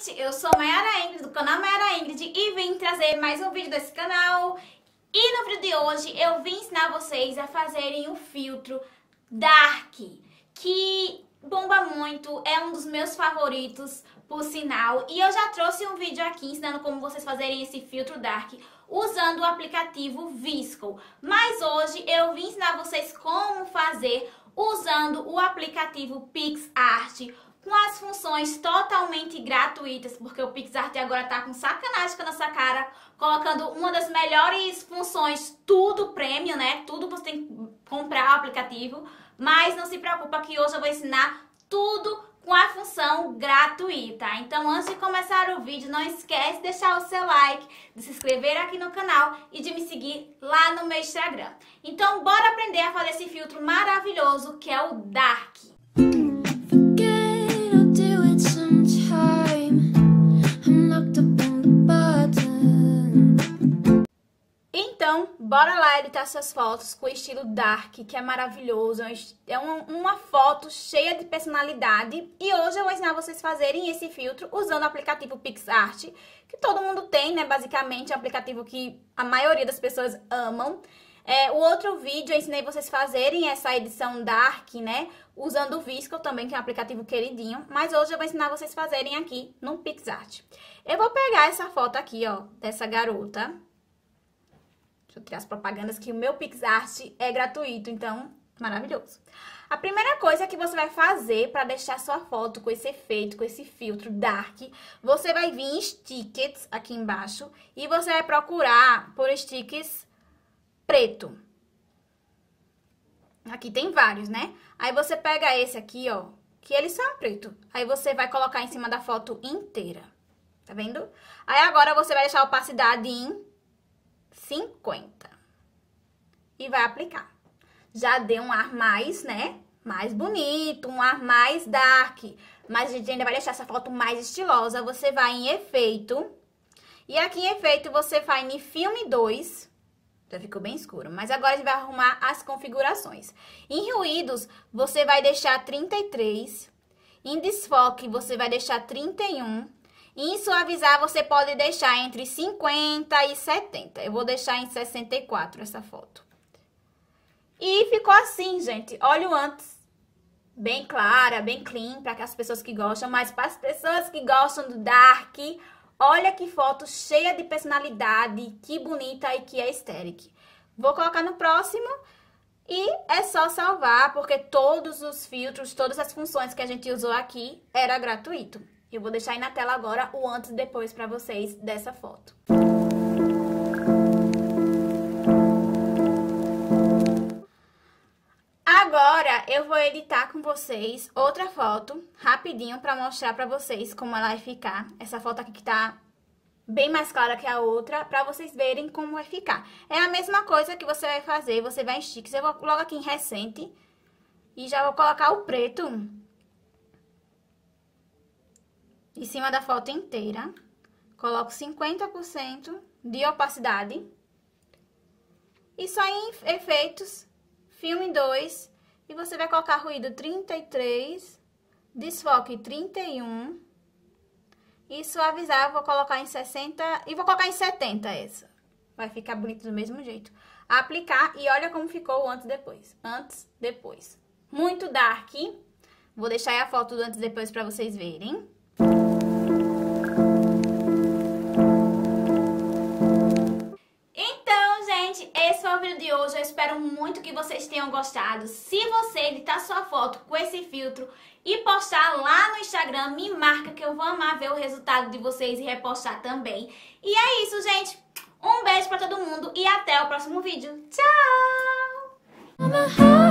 gente! Eu sou Mayara Ingrid, do canal Mayara Ingrid, e vim trazer mais um vídeo desse canal. E no vídeo de hoje eu vim ensinar vocês a fazerem o filtro Dark, que bomba muito, é um dos meus favoritos, por sinal. E eu já trouxe um vídeo aqui ensinando como vocês fazerem esse filtro Dark usando o aplicativo VSCO. Mas hoje eu vim ensinar vocês como fazer usando o aplicativo PixArt, com as funções totalmente gratuitas, porque o PixArt agora tá com sacanagem com a nossa cara, colocando uma das melhores funções, tudo premium, né? Tudo você tem que comprar o aplicativo, mas não se preocupa que hoje eu vou ensinar tudo com a função gratuita. Então, antes de começar o vídeo, não esquece de deixar o seu like, de se inscrever aqui no canal e de me seguir lá no meu Instagram. Então, bora aprender a fazer esse filtro maravilhoso que é o Dark. Então, bora lá editar suas fotos com o estilo Dark, que é maravilhoso, é uma foto cheia de personalidade. E hoje eu vou ensinar vocês a fazerem esse filtro usando o aplicativo PixArt, que todo mundo tem, né? Basicamente, é um aplicativo que a maioria das pessoas amam. O outro vídeo eu ensinei vocês a fazerem essa edição Dark, né? Usando o VSCO também, que é um aplicativo queridinho. Mas hoje eu vou ensinar vocês a fazerem aqui no PixArt. Eu vou pegar essa foto aqui, ó, dessa garota. Deixa eu tirar as propagandas que o meu PixArt é gratuito, então, maravilhoso. A primeira coisa que você vai fazer para deixar sua foto com esse efeito, com esse filtro Dark, você vai vir em stickers aqui embaixo e você vai procurar por stickers preto. Aqui tem vários, né? Aí você pega esse aqui, ó, que eles são preto. Aí você vai colocar em cima da foto inteira, tá vendo? Aí agora você vai deixar a opacidade em 50 e vai aplicar. Já deu um ar mais, né, mais bonito, um ar mais dark, mas a gente ainda vai deixar essa foto mais estilosa. Você vai em efeito, e aqui em efeito você vai em filme 2, já ficou bem escuro, mas agora a gente vai arrumar as configurações. Em ruídos você vai deixar 33, em desfoque você vai deixar 31, em suavizar, você pode deixar entre 50 e 70. Eu vou deixar em 64 essa foto. E ficou assim, gente. Olha o antes. Bem clara, bem clean, para as pessoas que gostam. Mas para as pessoas que gostam do Dark, olha que foto cheia de personalidade, que bonita e que é aesthetic. Vou colocar no próximo e é só salvar, porque todos os filtros, todas as funções que a gente usou aqui era gratuito. Eu vou deixar aí na tela agora o antes e depois para vocês dessa foto. Agora eu vou editar com vocês outra foto rapidinho para mostrar para vocês como ela vai ficar. Essa foto aqui que tá bem mais clara que a outra, para vocês verem como vai ficar. É a mesma coisa que você vai fazer, você vai em stickers. Eu vou logo aqui em recente e já vou colocar o preto em cima da foto inteira. Coloco 50% de opacidade. E só em efeitos, filme 2. E você vai colocar ruído 33, desfoque 31. E suavizar, eu vou colocar em 60 e vou colocar em 70 essa. Vai ficar bonito do mesmo jeito. Aplicar e olha como ficou o antes e depois. Antes, depois. Muito dark. Vou deixar aí a foto do antes e depois pra vocês verem. Esse foi o vídeo de hoje, eu espero muito que vocês tenham gostado. Se você editar sua foto com esse filtro e postar lá no Instagram, me marca que eu vou amar ver o resultado de vocês e repostar também. E é isso, gente. Um beijo pra todo mundo e até o próximo vídeo. Tchau!